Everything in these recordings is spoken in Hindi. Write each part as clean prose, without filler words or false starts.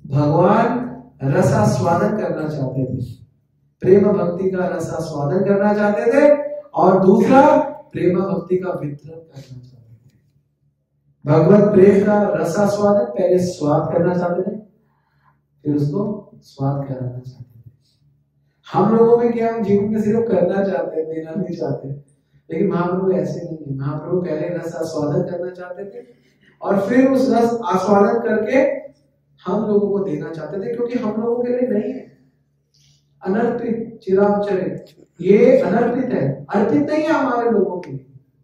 भगवान रसास्वादन करना चाहते थे, प्रेम भक्ति का रसास्वादन करना चाहते थे, और दूसरा प्रेम भक्ति का वितरण करना चाहते थे। भगवत प्रेम का रसास्वादन पहले स्वाद करना चाहते थे, फिर उसको स्वाद कराना चाहते थे। हम लोगों में क्या, हम जीवन में सिर्फ करना चाहते हैं, देना नहीं चाहते। लेकिन महाप्रभु ऐसे नहीं है। महाप्रभु पहले रस आस्वादन करना चाहते थे और फिर उस रस आस्वादन करके हम लोगों को देना चाहते थे, क्योंकि हम लोगों के लिए नहीं है। अनर्पित चिराग चरित, ये अनर्पित है, अर्पित नहीं है हमारे लोगों के लिए,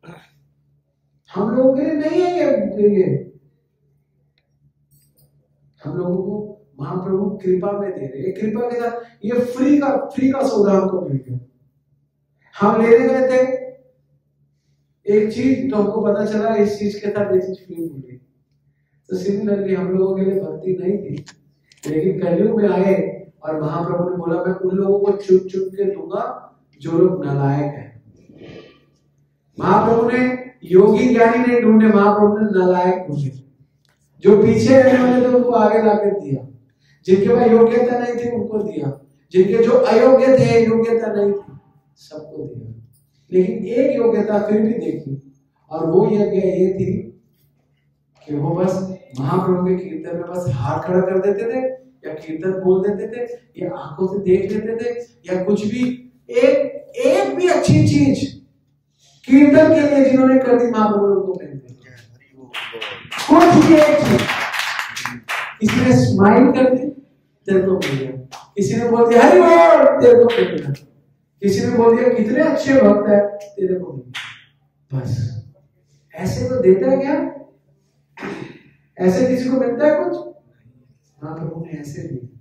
हम लोगों के लिए नहीं है ये हम लोगों को महाप्रभु कृपा में दे रहे हैं। कृपा के साथ ये फ्री का सौदा हमको मिल गया। हम लेने गए थे एक चीज, तो हमको पता चला इस चीज के साथ ये चीज फ्री मिल गई। तो सिमिलरली हम लोगों के लिए भक्ति नहीं थी, लेकिन कलयुग में आए और महाप्रभु ने बोला मैं उन लोगों को चुन चुन के दूंगा जो लोग नालायक हैं। महाप्रभु ने योगी ज्ञानी नहीं ढूंढे, महाप्रभु ने नालायक ढूंढे। जो पीछे रहने वाले थे उनको आगे लाकर दिया, जिनके पास योग्यता नहीं थी उनको दिया, जिनके जो अयोग्य थे, योग्यता नहीं थी, सबको दिया। लेकिन एक योग्यता फिर भी देखी, और वो यज्ञ ये थी कि वो बस महाप्रभु के कीर्तन में बस हाथ खड़ा कर देते थे, या कीर्तन बोल देते थे, या आंखों से देख लेते थे, या कुछ भी एक भी अच्छी चीज कीर्तन के लिए जिन्होंने कर दी, महाप्रभु उनको पहनते थे। कुछ भी एक चीज, किसी ने स्माइल कर दी, तेरे को मिल गया। किसी ने बोल दिया हरि बोल, तेरे को मिल गया। किसी ने बोल दिया कितने अच्छे भक्त है, तेरे को मिल गया। बस ऐसे तो देता है क्या? ऐसे किसी को मिलता है कुछ? महाप्रभु ने ऐसे दी।